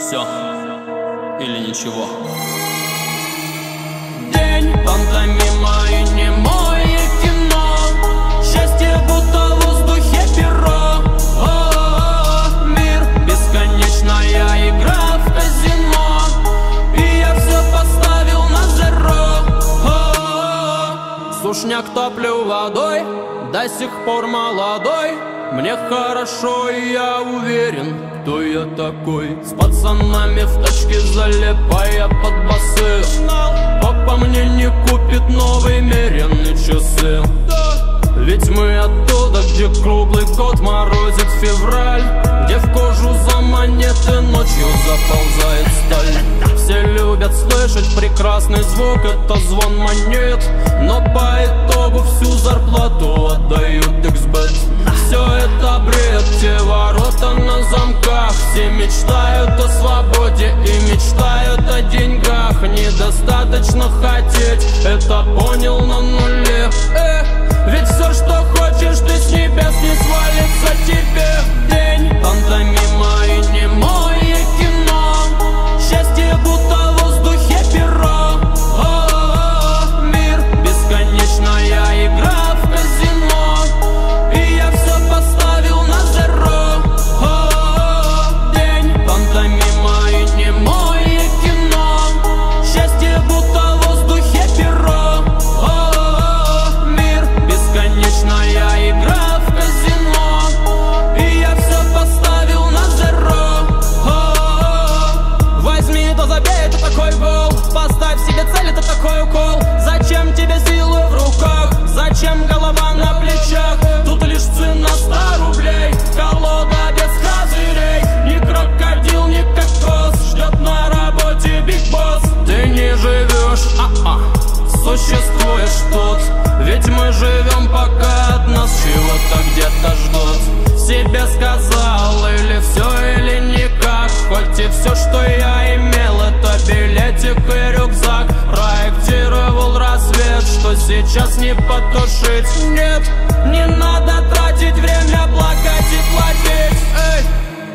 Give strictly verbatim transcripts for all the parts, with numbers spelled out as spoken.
Все или ничего. День, пантомима и немое кино. Счастье будто в воздухе перо. О-о-о, мир, бесконечная игра в казино. И я все поставил на зеро. О-о-о, сушняк топлю водой, до сих пор молодой. Мне хорошо, и я уверен, кто я такой. С пацанами в тачке залипая под басы. Папа мне не купит новые меренные часы. Ведь мы оттуда, где круглый год морозит февраль, где в кожу за монеты ночью заползает сталь. Все любят слышать прекрасный звук, это звон монет, но по итогу всю зарплату отдают икс бет. Все это бред, те ворота на замках. Все мечтают о свободе и мечтают о деньгах. Недостаточно хотеть, это понял на нуле. Э, ведь все, что хочешь, ты с небес не свалится тебе. День, пантомима и немое кино. Счастье будто в воздухе перо. О-о-о, мир, бесконечная игра в казино. И я все поставил на зеро. О-о-о, день, пантомима и немое кино. Счастье будто в воздухе перо. О-о-о, мир, бесконечная игра в казино. И я все поставил на зеро. О-о-о, возьми, да забей, это такой гол. Поставь себе цель, это такой укол. Зачем тебе силы в руках? Зачем голова на плечах? Тут лишь цена ста рублей. Колода без козырей. Ни крокодил, ни кокос. Ждет на работе биг босс. Ты не живешь, а-а, существуешь тут. Ведь мы живем, пока от нас чего-то где-то ждут. Себе сказал или все, или никак. Хоть и все, что я имел, это билетик и рюкзак. Проектировал рассвет, что сейчас не потушить. Нет, не надо тратить время, плакать и платить. Эй,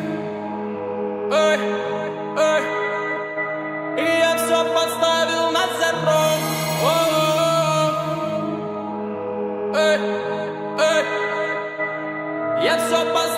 эй, эй. И я все поставил на зеро. Эй, эй. Я все поставил.